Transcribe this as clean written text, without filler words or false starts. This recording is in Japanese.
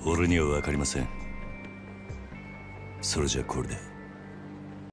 俺には分かりません。それじゃこれで